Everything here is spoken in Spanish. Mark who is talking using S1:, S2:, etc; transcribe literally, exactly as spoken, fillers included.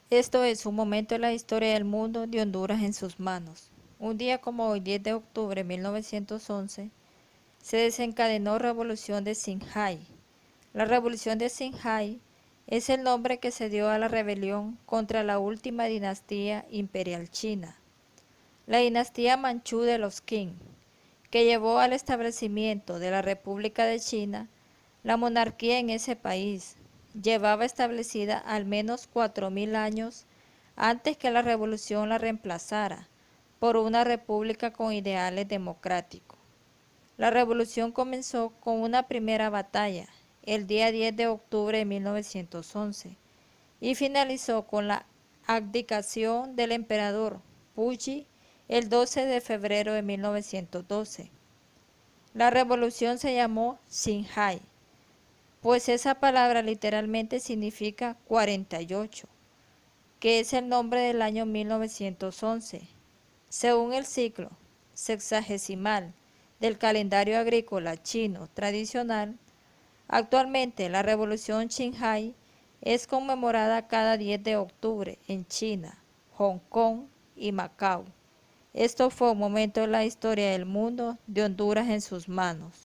S1: Esto es un momento en la historia del mundo de Honduras en sus manos. Un día como hoy, diez de octubre de mil novecientos once, se desencadenó Revolución de Xinhai. La Revolución de Xinhai es el nombre que se dio a la rebelión contra la última dinastía imperial china, la dinastía manchú de los Qing, que llevó al establecimiento de la República de China. La monarquía en ese país llevaba establecida al menos cuatro mil años antes que la revolución la reemplazara por una república con ideales democráticos. La revolución comenzó con una primera batalla el día diez de octubre de mil novecientos once y finalizó con la abdicación del emperador Puyi el doce de febrero de mil novecientos doce. La revolución se llamó Xinhai, pues esa palabra literalmente significa cuarenta y ocho, que es el nombre del año mil novecientos once. Según el ciclo sexagesimal del calendario agrícola chino tradicional, actualmente la revolución Xinhai es conmemorada cada diez de octubre en China, Hong Kong y Macao. Esto fue un momento en la historia del mundo de Honduras en sus manos.